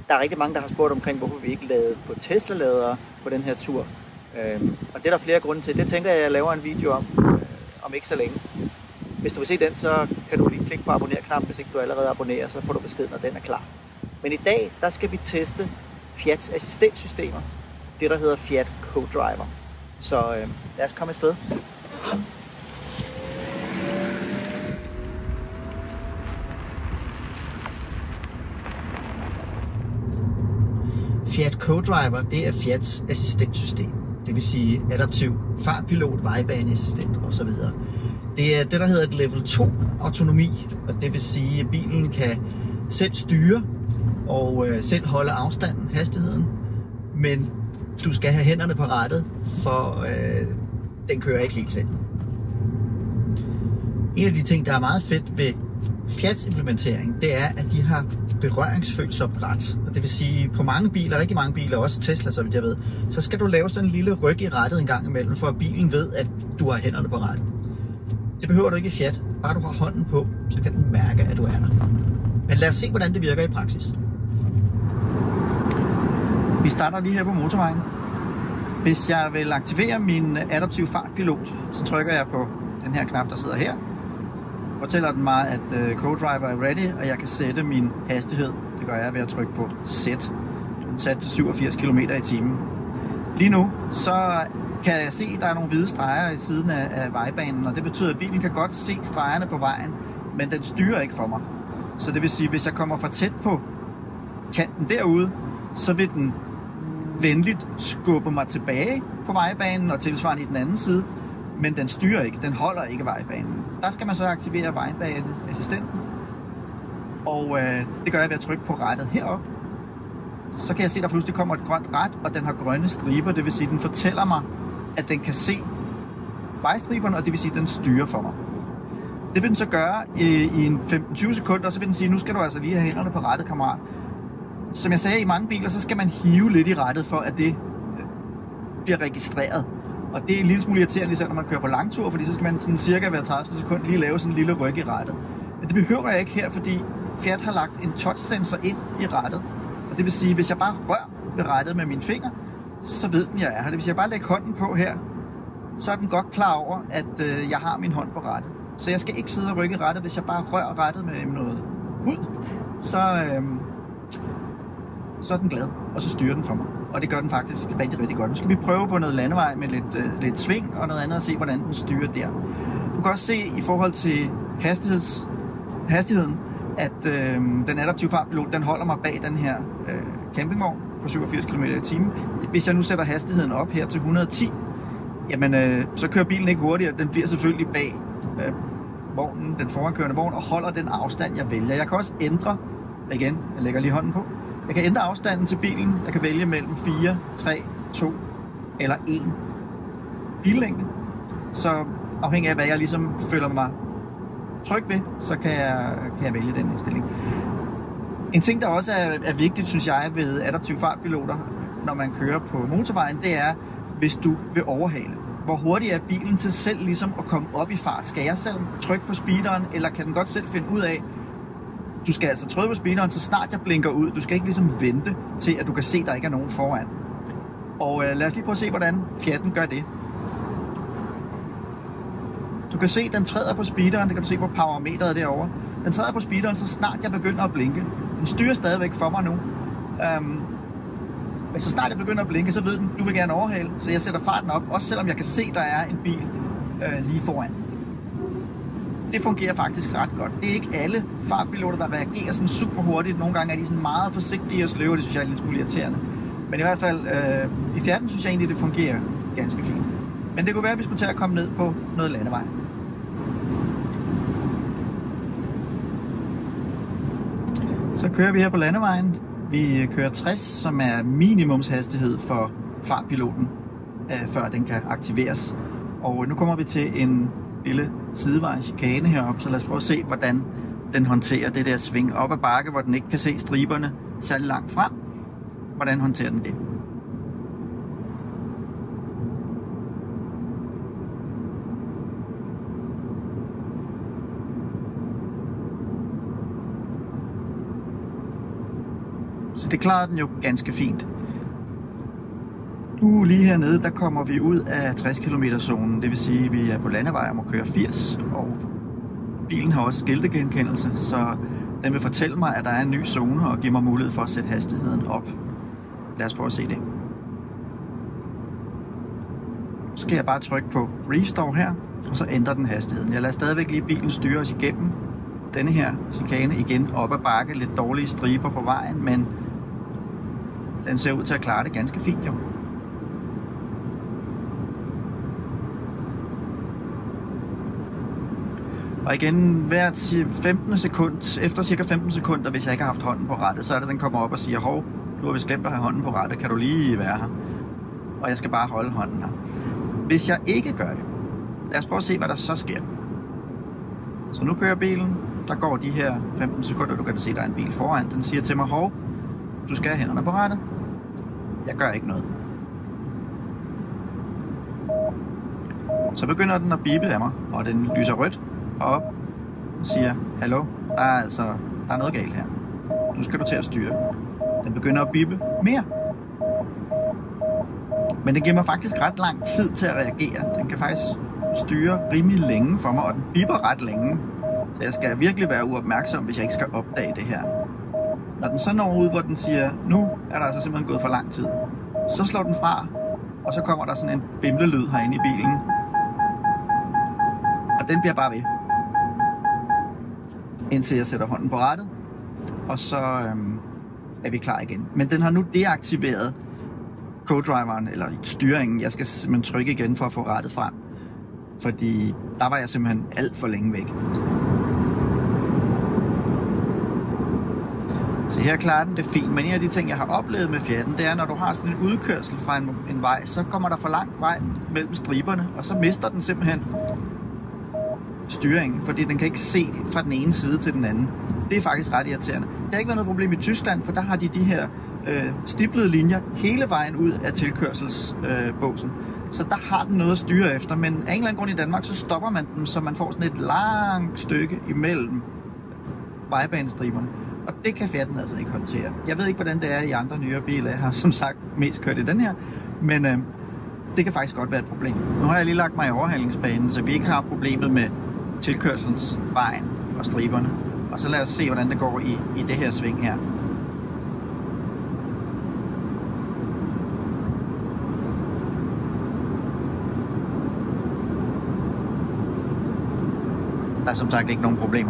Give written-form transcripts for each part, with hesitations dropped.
Der er rigtig mange, der har spurgt omkring, hvorfor vi ikke lavede på Tesla-ladere på den her tur. Og det er der flere grunde til. Det tænker jeg laver en video om ikke så længe. Hvis du vil se den, så kan du lige klikke på abonner-knappen, hvis ikke du allerede abonnerer, så får du besked, når den er klar. Men i dag, der skal vi teste Fiats assistenssystemer. Det, der hedder Fiat Co-Driver. Så lad os komme afsted. Fiat Co-Driver, det er Fiats assistenssystem. Det vil sige adaptiv fartpilot, vejbaneassistent osv. Det er det, der hedder et level 2 autonomi, og det vil sige, at bilen kan selv styre og selv holde afstanden, hastigheden, men du skal have hænderne på rattet, for den kører ikke helt selv. En af de ting, der er meget fedt ved Fiats implementering, det er, at de har berøringsfølsomt rat. Og det vil sige, på mange biler, rigtig mange biler, også Tesla, så vidt jeg ved, så skal du lave sådan en lille ryg i rattet en gang imellem, for at bilen ved, at du har hænderne på rattet. Det behøver du ikke i Fiat. Bare du har hånden på, så kan den mærke, at du er der. Men lad os se, hvordan det virker i praksis. Vi starter lige her på motorvejen. Hvis jeg vil aktivere min adaptive fartpilot, så trykker jeg på den her knap, der sidder her. Fortæller den mig, at Co-Driver er ready, og jeg kan sætte min hastighed. Det gør jeg ved at trykke på Set. Den er sat til 87 km i timen. Lige nu, så kan jeg se, at der er nogle hvide streger i siden af vejbanen, og det betyder, at bilen kan godt se stregerne på vejen, men den styrer ikke for mig. Så det vil sige, at hvis jeg kommer for tæt på kanten derude, så vil den venligt skubbe mig tilbage på vejbanen og tilsvarende i den anden side, men den styrer ikke, den holder ikke vejbanen. Der skal man så aktivere vejbaneassistenten, og det gør jeg ved at trykke på rattet heroppe. Så kan jeg se, at der pludselig kommer et grønt rat, og den har grønne striber, det vil sige, at den fortæller mig, at den kan se vejstriberne, og det vil sige, at den styrer for mig. Det vil den så gøre i en 15-20 sekunder, så vil den sige, nu skal du altså lige have hænderne på rattet, kammerat. Som jeg sagde, i mange biler, så skal man hive lidt i rattet, for at det bliver registreret. Og det er en lille smule irriterende, især når man kører på langtur, fordi så skal man sådan cirka hver 30 sekund lige lave sådan en lille ryg i rattet. Men det behøver jeg ikke her, fordi Fiat har lagt en touch-sensor ind i rattet. Og det vil sige, at hvis jeg bare rører ved rattet med mine fingre, så ved den, jeg er her. Det vil sige, at jeg bare lægger hånden på her, så er den godt klar over, at jeg har min hånd på rattet. Så jeg skal ikke sidde og rykke i rattet. Hvis jeg bare rører rattet med noget hud, så er den glad, og så styrer den for mig. Og det gør den faktisk rigtig, rigtig godt. Nu skal vi prøve på noget landevej med lidt sving og noget andet og se, hvordan den styrer der. Du kan også se i forhold til hastigheden, at den adaptive fartpilot, den holder mig bag den her campingvogn på 87 km i timen. Hvis jeg nu sætter hastigheden op her til 110, jamen så kører bilen ikke hurtigere. Den bliver selvfølgelig bag vognen, den forankørende vogn, og holder den afstand, jeg vælger. Jeg kan også ændre, igen, jeg lægger lige hånden på, jeg kan ændre afstanden til bilen. Jeg kan vælge mellem 4, 3, 2 eller 1 billængde. Så afhængig af, hvad jeg ligesom føler mig tryg ved, så kan jeg vælge den indstilling. En ting, der også er vigtigt, synes jeg, ved adaptive fartpiloter, når man kører på motorvejen, det er, hvis du vil overhale. Hvor hurtigt er bilen til selv ligesom at komme op i fart? Skal jeg selv trykke på speederen, eller kan den godt selv finde ud af, du skal altså trykke på speederen, så snart jeg blinker ud. Du skal ikke ligesom vente til, at du kan se, at der ikke er nogen foran. Og lad os lige prøve at se, hvordan Fiaten gør det. Du kan se, at den træder på speederen. Det kan du se på powermeteret derovre. Den træder på speederen, så snart jeg begynder at blinke. Den styrer stadigvæk for mig nu. Men så snart jeg begynder at blinke, så ved den, du vil gerne overhale. Så jeg sætter farten op, også selvom jeg kan se, der er en bil lige foran. Det fungerer faktisk ret godt. Det er ikke alle fartpiloter, der reagerer sådan super hurtigt. Nogle gange er de sådan meget forsigtige og sløve, det synes jeg er lidt smule irriterende. Men i hvert fald, i Fiaten synes jeg egentlig, det fungerer ganske fint. Men det kunne være, at vi skulle til at komme ned på noget landevej. Så kører vi her på landevejen. Vi kører 60, som er minimumshastighed for fartpiloten, før den kan aktiveres. Og nu kommer vi til en lille sidevej, chikane heroppe, så lad os prøve at se, hvordan den håndterer det der sving op ad bakke, hvor den ikke kan se striberne særlig langt frem. Hvordan håndterer den det? Så det klarede den jo ganske fint. Nu lige hernede, der kommer vi ud af 60 km zonen, det vil sige, at vi er på landevej og må køre 80, og bilen har også skiltegenkendelse, så den vil fortælle mig, at der er en ny zone og give mig mulighed for at sætte hastigheden op. Lad os prøve at se det. Så skal jeg bare trykke på Restore her, og så ændrer den hastigheden. Jeg lader stadigvæk lige bilen styre os igennem denne her chikane igen op ad bakke, lidt dårlige striber på vejen, men den ser ud til at klare det ganske fint jo. Og igen, hvert 15 sekund, efter cirka 15 sekunder, hvis jeg ikke har haft hånden på rattet, så er det, den kommer op og siger, hov, du har vist glemt at have hånden på rattet, kan du lige være her? Og jeg skal bare holde hånden her. Hvis jeg ikke gør det, lad os prøve at se, hvad der så sker. Så nu kører bilen, der går de her 15 sekunder, du kan se, der er en bil foran. Den siger til mig, hov, du skal have hænderne på rattet. Jeg gør ikke noget. Så begynder den at bippe af mig, og den lyser rødt op og siger, hallo, der er noget galt her. Nu skal du til at styre. Den begynder at bippe mere. Men det giver mig faktisk ret lang tid til at reagere. Den kan faktisk styre rimelig længe for mig, og den bipper ret længe. Så jeg skal virkelig være uopmærksom, hvis jeg ikke skal opdage det her. Når den så når ud, hvor den siger, nu er der altså simpelthen gået for lang tid, så slår den fra, og så kommer der sådan en bimlelyd herinde i bilen. Og den bliver bare ved. Indtil jeg sætter hånden på rattet, og så er vi klar igen. Men den har nu deaktiveret co-driveren, eller styringen. Jeg skal simpelthen trykke igen for at få rattet frem. Fordi der var jeg simpelthen alt for længe væk. Så her klarer den det fint, men en af de ting, jeg har oplevet med Fiat'en, det er, når du har sådan en udkørsel fra en vej, så kommer der for lang vej mellem striberne, og så mister den simpelthen styringen, fordi den kan ikke se fra den ene side til den anden. Det er faktisk ret irriterende. Det har ikke været noget problem i Tyskland, for der har de her stiplede linjer hele vejen ud af tilkørselsbåsen. Så der har den noget at styre efter, men af en eller anden grund i Danmark, så stopper man dem, så man får sådan et langt stykke imellem vejbanestriberne. Og det kan Fiat'en altså ikke håndtere. Jeg ved ikke, hvordan det er i andre nyere biler. Jeg har som sagt mest kørt i den her, men det kan faktisk godt være et problem. Nu har jeg lige lagt mig i overhalingsbanen, så vi ikke har problemet med tilkørselsvejen og striberne. Og så lad os se, hvordan det går i det her sving her. Der er som sagt ikke nogen problemer.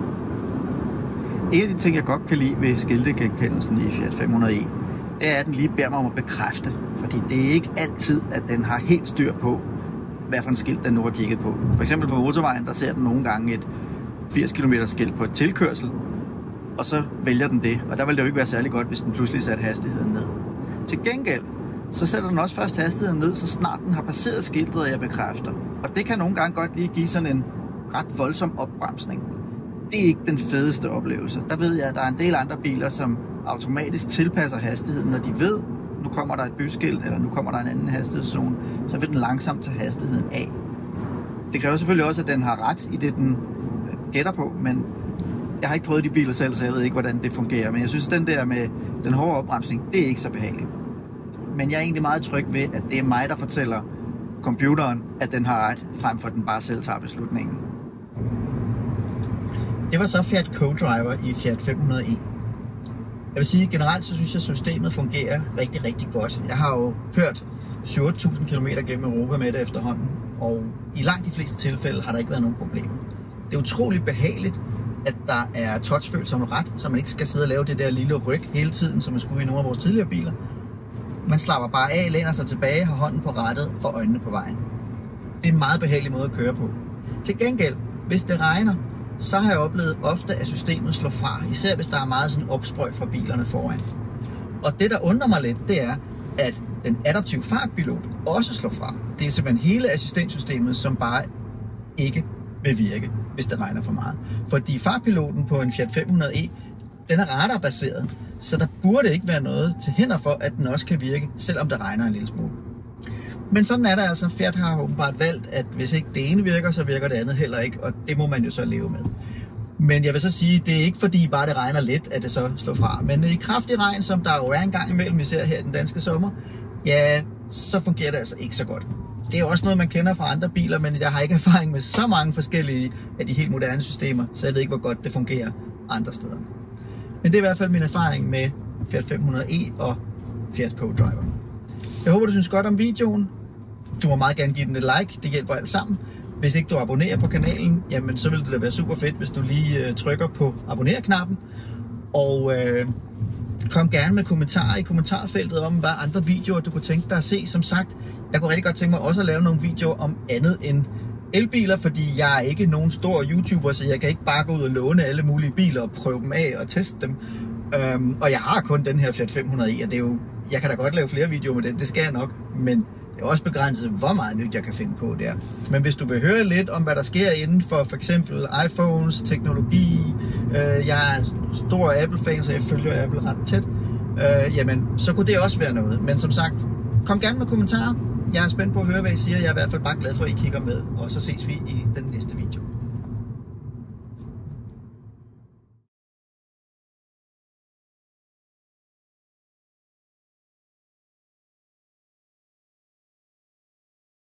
En af de ting, jeg godt kan lide ved skiltegenkendelsen i Fiat 500e, det er, at den lige beder mig om at bekræfte. Fordi det er ikke altid, at den har helt styr på, hvad for en skilt den nu har kigget på. For eksempel på motorvejen, der ser den nogle gange et 80 km skilt på et tilkørsel, og så vælger den det. Og der vil det jo ikke være særlig godt, hvis den pludselig satte hastigheden ned. Til gengæld, så sætter den også først hastigheden ned, så snart den har passeret skiltet, og jeg bekræfter. Og det kan nogle gange godt lige give sådan en ret voldsom opbremsning. Det er ikke den fedeste oplevelse. Der ved jeg, at der er en del andre biler, som automatisk tilpasser hastigheden, når de ved, nu kommer der et byskilt, eller nu kommer der en anden hastighedszone, så vil den langsomt tage hastigheden af. Det kræver selvfølgelig også, at den har ret i det, den gætter på, men jeg har ikke prøvet de biler selv, så jeg ved ikke, hvordan det fungerer. Men jeg synes, den der med den hårde opbremsning, det er ikke så behageligt. Men jeg er egentlig meget tryg ved, at det er mig, der fortæller computeren, at den har ret, frem for at den bare selv tager beslutningen. Det var så Fiat Co-Driver i Fiat 500e. Jeg vil sige, generelt så synes jeg, at systemet fungerer rigtig, rigtig godt. Jeg har jo kørt 7.000 km gennem Europa med det efterhånden, og i langt de fleste tilfælde har der ikke været nogen problemer. Det er utroligt behageligt, at der er touchfølsom ret, så man ikke skal sidde og lave det der lille ryg hele tiden, som man skulle i nogle af vores tidligere biler. Man slapper bare af, læner sig tilbage, har hånden på rattet og øjnene på vejen. Det er en meget behagelig måde at køre på. Til gengæld, hvis det regner, så har jeg oplevet ofte, at systemet slår fra, især hvis der er meget sådan opsprøjt fra bilerne foran. Og det, der undrer mig lidt, det er, at den adaptive fartpilot også slår fra. Det er simpelthen hele assistenssystemet, som bare ikke vil virke, hvis det regner for meget. Fordi fartpiloten på en Fiat 500e, den er radarbaseret, så der burde ikke være noget til hinder for, at den også kan virke, selvom det regner en lille smule. Men sådan er der altså. Fiat har åbenbart valgt, at hvis ikke det ene virker, så virker det andet heller ikke, og det må man jo så leve med. Men jeg vil så sige, det er ikke fordi bare det regner lidt, at det så slår fra. Men i kraftig regn, som der jo er en gang imellem, især her i den danske sommer, ja, så fungerer det altså ikke så godt. Det er jo også noget, man kender fra andre biler, men jeg har ikke erfaring med så mange forskellige af de helt moderne systemer, så jeg ved ikke, hvor godt det fungerer andre steder. Men det er i hvert fald min erfaring med Fiat 500e og Fiat Co-Driver. Jeg håber, du synes godt om videoen. Du må meget gerne give den et like, det hjælper alt sammen. Hvis ikke du abonnerer på kanalen, jamen så vil det da være super fedt, hvis du lige trykker på abonner-knappen. Og kom gerne med kommentarer i kommentarfeltet om, hvad andre videoer du kunne tænke dig at se. Som sagt, jeg kunne rigtig godt tænke mig også at lave nogle videoer om andet end elbiler, fordi jeg er ikke nogen stor YouTuber, så jeg kan ikke bare gå ud og låne alle mulige biler og prøve dem af og teste dem. Og jeg har kun den her Fiat 500e, og det er jo, jeg kan da godt lave flere videoer med den, det skal jeg nok, men det er også begrænset, hvor meget nyt jeg kan finde på der. Men hvis du vil høre lidt om, hvad der sker inden for eksempel iPhones, teknologi, jeg er stor Apple-fan, så jeg følger Apple ret tæt, jamen, så kunne det også være noget. Men som sagt, kom gerne med kommentarer. Jeg er spændt på at høre, hvad I siger. Jeg er i hvert fald bare glad for, at I kigger med, og så ses vi i den næste video.